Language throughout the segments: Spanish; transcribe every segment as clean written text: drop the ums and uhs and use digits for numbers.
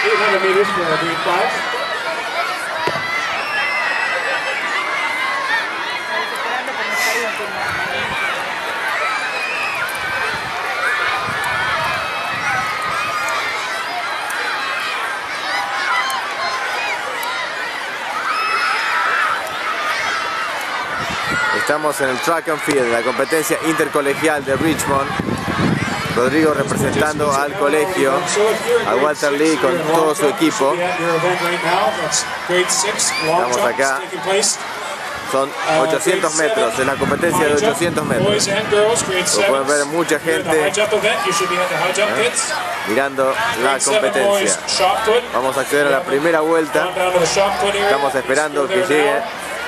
800 meters for our green flags. Estamos en el track and field, la competencia intercolegial de Richmond. Rodrigo representando al colegio, a Walter Lee con todo su equipo. Estamos acá. Son 800 metros, es la competencia de 800 metros. Como pueden ver, mucha gente mirando la competencia. Vamos a acceder a la primera vuelta. Estamos esperando que llegue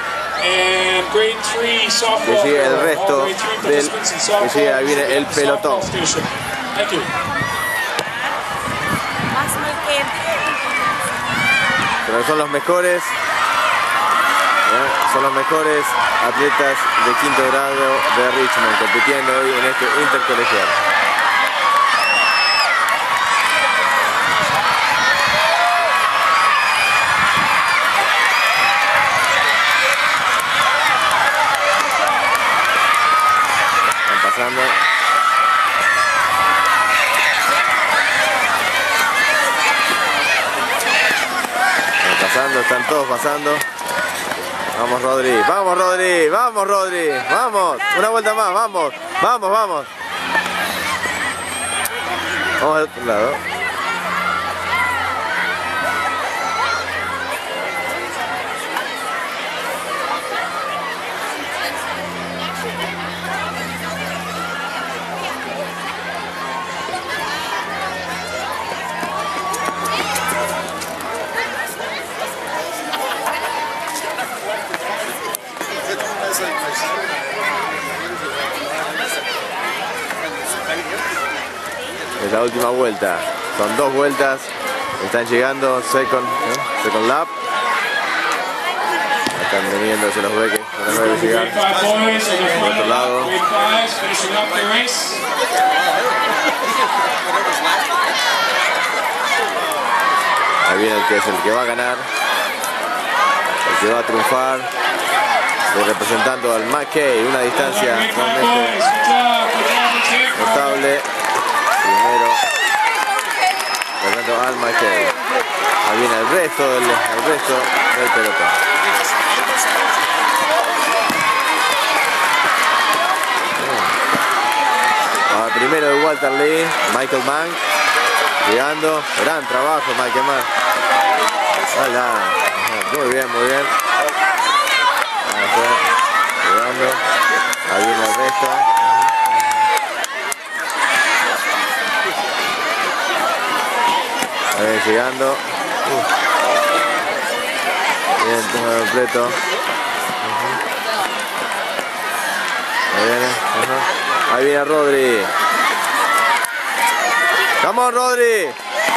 el resto del que llegue, ahí viene el pelotón. Pero son los mejores atletas de quinto grado de Richmond compitiendo hoy en este intercolegial. Están todos pasando. Vamos Rodri, vamos Rodri, vamos Rodri, vamos, una vuelta más, vamos, vamos, vamos. Vamos al otro lado. Es la última vuelta, son 2 vueltas, están llegando second lap. Están viniendo, se los ve que no debe llegar por otro lado. Ahí viene el que es el que va a ganar, el que va a triunfar. Estoy representando al McKay, una distancia realmente notable. Primero, representando al McKay. Ahí viene el resto del pelotón. Ahora primero de Walter Lee, Michael Mann, llegando, gran trabajo Michael Mann. Hola. Muy bien, muy bien. Llegando, ahí viene el resto. Ahí viene llegando. Bien, todo completo. Ahí viene. Ahí viene Rodri. Vamos Rodri.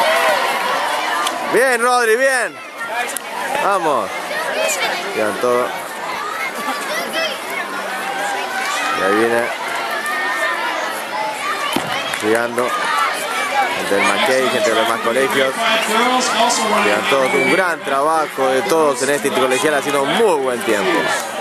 Bien Rodri, bien. Vamos. Quedan todo. Y ahí viene llegando gente del McKay, gente de los demás colegios. Quedan todos, un gran trabajo de todos en este intercolegial, ha sido un muy buen tiempo.